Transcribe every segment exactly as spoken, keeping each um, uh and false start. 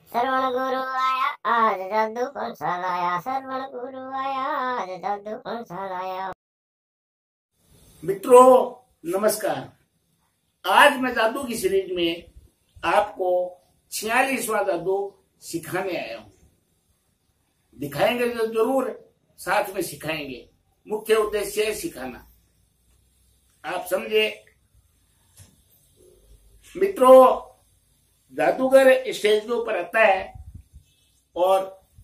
श्रवण गुरु आया आज जादू कौन सा लाया, श्रवण गुरु आया आज जादू कौन सा लाया। मित्रों नमस्कार। आज मैं जादू की सीरीज में आपको छियालीसवां जादू सिखाने आया हूं। दिखाएंगे तो जरूर, साथ में सिखाएंगे। मुख्य उद्देश्य है सिखाना, आप समझे। मित्रों, जादूगर स्टेज के ऊपर आता है और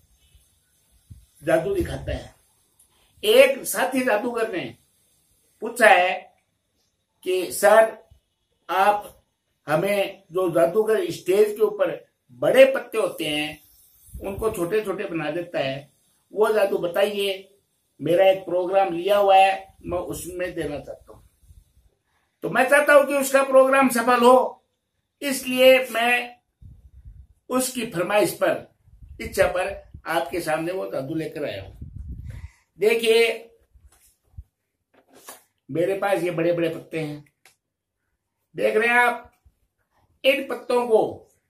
जादू दिखाता है। एक साथी जादूगर ने पूछा है कि सर, आप हमें जो जादूगर स्टेज के ऊपर बड़े पत्ते होते हैं उनको छोटे छोटे बना देता है, वो जादू बताइए। मेरा एक प्रोग्राम लिया हुआ है, मैं उसमें देना चाहता हूं। तो मैं चाहता हूं कि उसका प्रोग्राम सफल हो, इसलिए मैं उसकी फरमाइश पर, इच्छा पर आपके सामने वो जादू लेकर आया हूं। देखिए, मेरे पास ये बड़े बड़े पत्ते हैं, देख रहे हैं आप। इन पत्तों को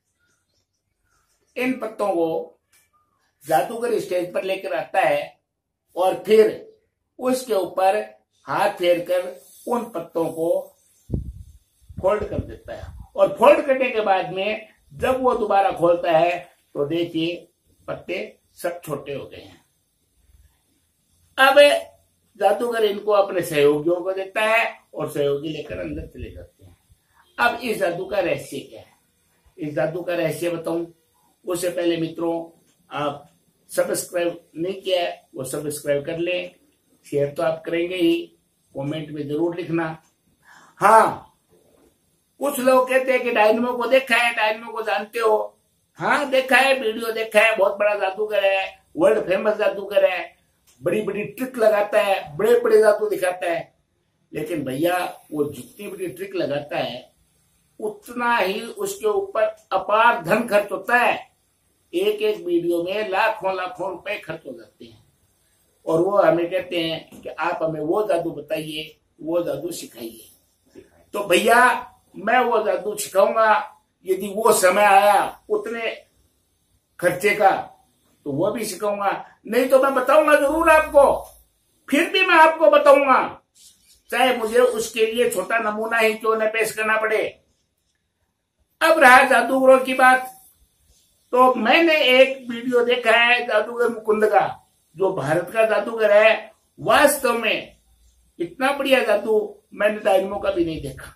इन पत्तों को जादूगर स्टेज पर लेकर आता है और फिर उसके ऊपर हाथ फेर कर उन पत्तों को फोल्ड कर देता है। और फोल्ड करने के बाद में जब वो दोबारा खोलता है तो देखिए पत्ते सब छोटे हो गए हैं। अब जादूगर इनको अपने सहयोगियों को देता है और सहयोगी लेकर अंदर चले जाते हैं। अब इस जादू का रहस्य क्या है, इस जादू का रहस्य बताऊं उससे पहले मित्रों, आप सब्सक्राइब नहीं किया है वो सब्सक्राइब कर लें। शेयर तो आप करेंगे ही, कमेंट में जरूर लिखना। हाँ, कुछ लोग कहते हैं कि डायनमो को देखा है, डायनमो को जानते हो। हाँ, देखा है, वीडियो देखा है। बहुत बड़ा जादूगर है, वर्ल्ड फेमस जादूगर है, बड़ी बड़ी ट्रिक लगाता है, बड़े बड़े जादू दिखाता है। लेकिन भैया, वो जितनी बड़ी ट्रिक लगाता है उतना ही उसके ऊपर अपार धन खर्च होता है। एक एक वीडियो में लाखों लाखों रुपए खर्च हो जाते हैं। और वो हमें कहते हैं कि आप हमें वो जादू बताइए, वो जादू सिखाइए। तो भैया, मैं वो जादू सिखाऊंगा यदि वो समय आया उतने खर्चे का, तो वो भी सिखाऊंगा। नहीं तो मैं बताऊंगा जरूर आपको, फिर भी मैं आपको बताऊंगा, चाहे मुझे उसके लिए छोटा नमूना ही क्यों न पेश करना पड़े। अब रहा जादूगरों की बात, तो मैंने एक वीडियो देखा है जादूगर मुकुंद का, जो भारत का जादूगर है। वास्तव में इतना बढ़िया जादू मैंने डायनमो का भी नहीं देखा।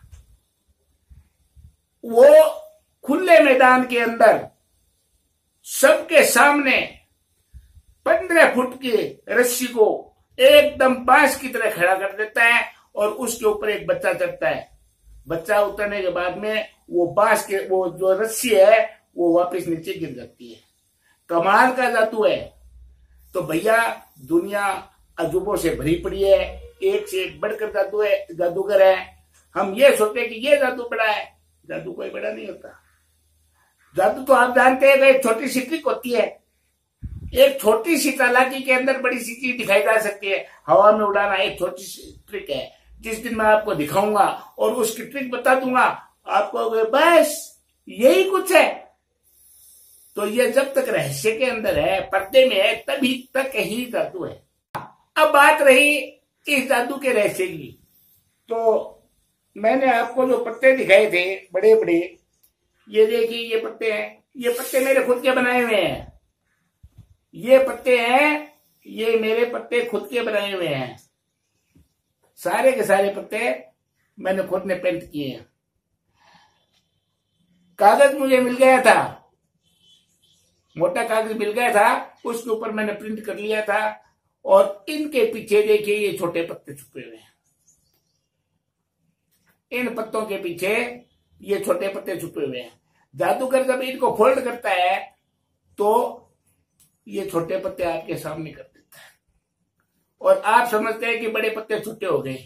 वो खुले मैदान के अंदर सबके सामने पंद्रह फुट की रस्सी को एकदम बांस की तरह खड़ा कर देता है और उसके ऊपर एक बच्चा चढ़ता है। बच्चा उतरने के बाद में वो बांस के वो जो रस्सी है वो वापस नीचे गिर जाती है। कमाल का जादू है। तो भैया, दुनिया अजूबों से भरी पड़ी है, एक से एक बढ़कर जादू है, जादूगर है। हम ये सोचते हैं कि ये जादू बड़ा है, जादू कोई बड़ा नहीं होता। जादू तो आप जानते हैं, एक छोटी सी ट्रिक होती है। एक छोटी सी चालाकी के अंदर बड़ी सी चीज दिखाई जा सकती है। हवा में उड़ाना एक छोटी सी ट्रिक है, जिस दिन मैं आपको दिखाऊंगा और उसकी ट्रिक बता दूंगा, आपको बस यही कुछ है। तो ये जब तक रहस्य के अंदर है, पर्दे में है, तभी तक ही जादू है। अब बात रही इस जादू के रहस्य की, तो मैंने आपको जो पत्ते दिखाए थे बड़े बड़े, ये देखिए, ये पत्ते हैं। ये पत्ते मेरे खुद के बनाए हुए हैं। ये पत्ते हैं, ये मेरे पत्ते खुद के बनाए हुए हैं। सारे के सारे पत्ते मैंने खुद ने पेंट किए हैं। कागज मुझे मिल गया था, मोटा कागज मिल गया था, उसके ऊपर मैंने प्रिंट कर लिया था। और इनके पीछे देखिए ये छोटे पत्ते छुपे हुए हैं। इन पत्तों के पीछे ये छोटे पत्ते छुपे हुए हैं। जादूगर जब इनको फोल्ड करता है तो ये छोटे पत्ते आपके सामने कर देता है और आप समझते हैं कि बड़े पत्ते छुट्टे हो गए।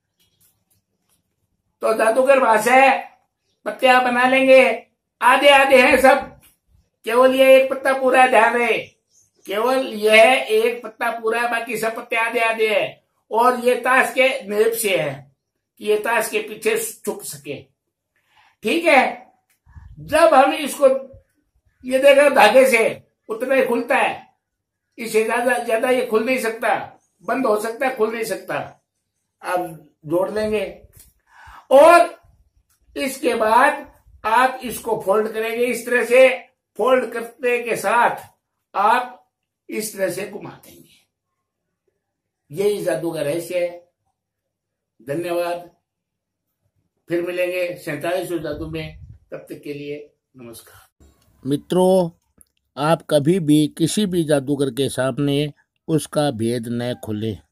तो जादूगर वहां से पत्ते आप बना लेंगे, आधे आधे हैं सब, केवल ये एक पत्ता पूरा, ध्यान रहे, केवल यह एक पत्ता पूरा, बाकी सब पत्ते आधे आधे हैं। और ये ताश के नेब से है कि ये ताश के पीछे छुप सके। ठीक है, जब हम इसको ये देखो धागे से उतना ही खुलता है, इससे ज्यादा ज्यादा ये खुल नहीं सकता, बंद हो सकता है, खुल नहीं सकता। आप जोड़ लेंगे और इसके बाद आप इसको फोल्ड करेंगे इस तरह से। फोल्ड करने के साथ आप इस तरह से घुमा देंगे। यही जादू का रहस्य है। धन्यवाद। फिर मिलेंगे सैंतालीसवें जादू में, तब तक के लिए नमस्कार। मित्रों, आप कभी भी किसी भी जादूगर के सामने उसका भेद न खोलें।